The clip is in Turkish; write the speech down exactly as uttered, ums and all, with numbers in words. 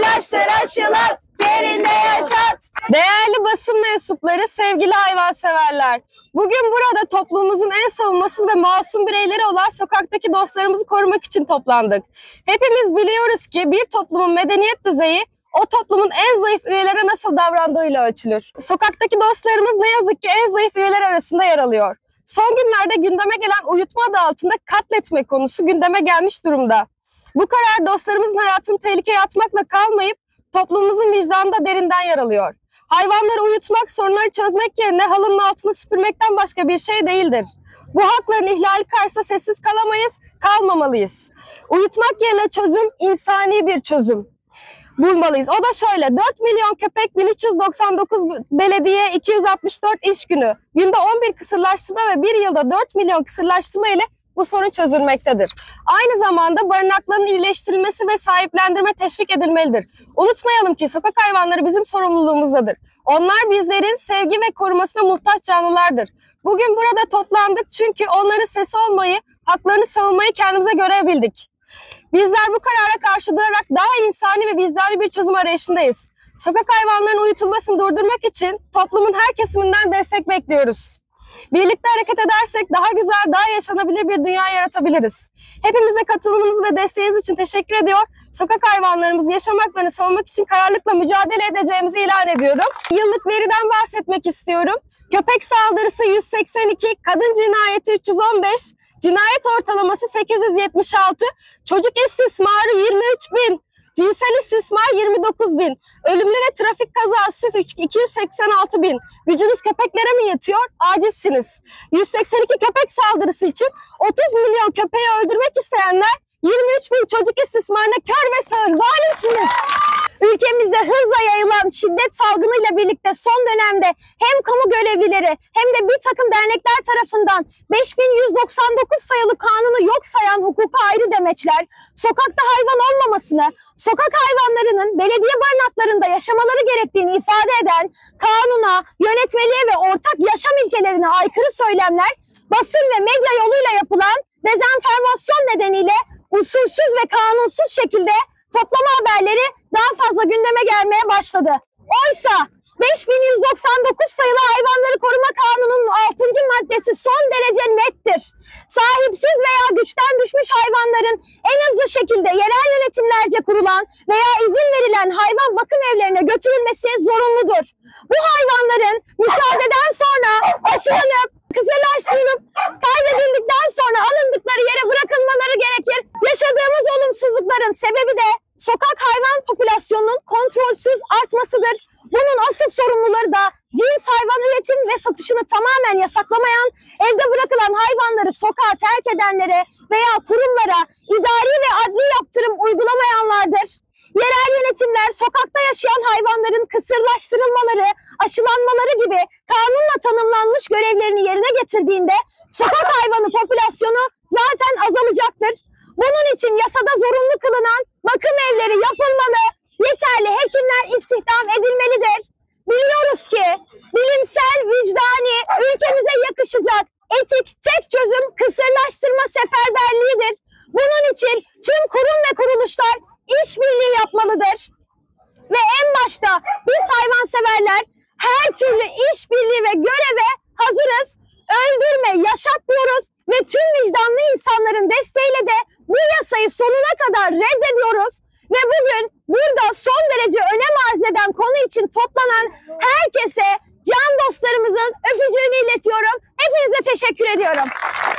Araştır, aşılat, yerinde yaşat. Değerli basın mensupları, sevgili hayvanseverler. Bugün burada toplumumuzun en savunmasız ve masum bireyleri olan sokaktaki dostlarımızı korumak için toplandık. Hepimiz biliyoruz ki bir toplumun medeniyet düzeyi o toplumun en zayıf üyelerine nasıl davrandığıyla ölçülür. Sokaktaki dostlarımız ne yazık ki en zayıf üyeler arasında yer alıyor. Son günlerde gündeme gelen uyutma adı altında katletme konusu gündeme gelmiş durumda. Bu karar dostlarımızın hayatını tehlikeye atmakla kalmayıp toplumumuzun vicdanında derinden yer alıyor. Hayvanları uyutmak, sorunları çözmek yerine halının altını süpürmekten başka bir şey değildir. Bu hakların ihlali karşısında sessiz kalamayız, kalmamalıyız. Uyutmak yerine çözüm, insani bir çözüm bulmalıyız. O da şöyle: dört milyon köpek, bin üç yüz doksan dokuz belediye, iki yüz altmış dört iş günü, günde on bir kısırlaştırma ve bir yılda dört milyon kısırlaştırma ile bu sorun çözülmektedir. Aynı zamanda barınakların iyileştirilmesi ve sahiplendirme teşvik edilmelidir. Unutmayalım ki sokak hayvanları bizim sorumluluğumuzdadır. Onlar bizlerin sevgi ve korumasına muhtaç canlılardır. Bugün burada toplandık çünkü onların sesi olmayı, haklarını savunmayı kendimize görebildik. Bizler bu karara karşı durarak daha insani ve vicdani bir çözüm arayışındayız. Sokak hayvanlarının uyutulmasını durdurmak için toplumun her kesiminden destek bekliyoruz. Birlikte hareket edersek daha güzel, daha yaşanabilir bir dünya yaratabiliriz. Hepimize katılımınız ve desteğiniz için teşekkür ediyor. Sokak hayvanlarımızın yaşam haklarını savunmak için kararlılıkla mücadele edeceğimizi ilan ediyorum. Yıllık veriden bahsetmek istiyorum. Köpek saldırısı yüz seksen iki, kadın cinayeti üç yüz on beş, cinayet ortalaması sekiz yüz yetmiş altı, çocuk istismarı yirmi üç bin, cinsel istismar yirmi dokuz bin, ölümlere trafik kazası iki yüz seksen altı bin. Gücünüz köpeklere mi yetiyor? Acizsiniz. yüz seksen iki köpek saldırısı için otuz milyon köpeği öldürmek isteyenler yirmi üç bin çocuk istismarına kör ve sağır. Zalimsiniz. Ülkemizde hızla yayılan şiddet salgınıyla birlikte son dönemde hem kamu görevlileri hem de bir takım dernekler tarafından beş bin yüz doksan dokuz sayılı kanunu yok sayan hukuka ayrı demeçler, sokakta hayvan olmamasını, sokak hayvanlarının belediye barınaklarında yaşamaları gerektiğini ifade eden kanuna, yönetmeliğe ve ortak yaşam ilkelerine aykırı söylemler, basın ve medya yoluyla yapılan dezenformasyon nedeniyle usulsüz ve kanunsuz şekilde toplama haberleri daha fazla gündeme gelmeye başladı. Oysa beş bin yüz doksan dokuz sayılı Hayvanları Koruma Kanunu'nun altıncı maddesi son derece nettir. Sahipsiz veya güçten düşmüş hayvanların en hızlı şekilde yerel yönetimlerce kurulan veya izin verilen hayvan bakım evlerine götürülmesi zorunludur. Bu hayvanların müsaadeden sonra aşılanıp, kısırlaştırılıp, kaydedildikten sonra alındıkları yere bırakılmaları gerekir. Yaşadığımız olumsuzlukların sebebi de sokak hayvan popülasyonunun kontrolsüz artmasıdır. Bunun asıl sorumluları da cins hayvan üretim ve satışını tamamen yasaklamayan, evde bırakılan hayvanları sokağa terk edenlere veya kurumlara idari ve adli yaptırım uygulamayanlardır. Yerel yönetimler sokakta yaşayan hayvanların kısırlaştırılmaları, aşılanmaları gibi kanunla tanımlanmış görevlerini yerine getirdiğinde sokak hayvanı popülasyonu zaten azalacaktır. Bunun için yasada zorunlu kılınan bakım evleri yapılmalı, yeterli hekimler istihdam edilmelidir. Biliyoruz ki bilimsel, vicdani, ülkemize yakışacak etik tek çözüm kısırlaştırma seferberliğidir. Bunun için tüm kurum ve kuruluşlar işbirliği yapmalıdır. Ve en başta biz hayvanseverler her türlü işbirliği ve göreve hazırız. Öldürme, yaşat diyoruz ve tüm vicdanlı insanların desteğiyle de bu yasayı sonuna kadar reddediyoruz. Ve bugün burada son derece önem arz eden konu için toplanan herkese can dostlarımızın öpücüğünü iletiyorum. Hepinize teşekkür ediyorum.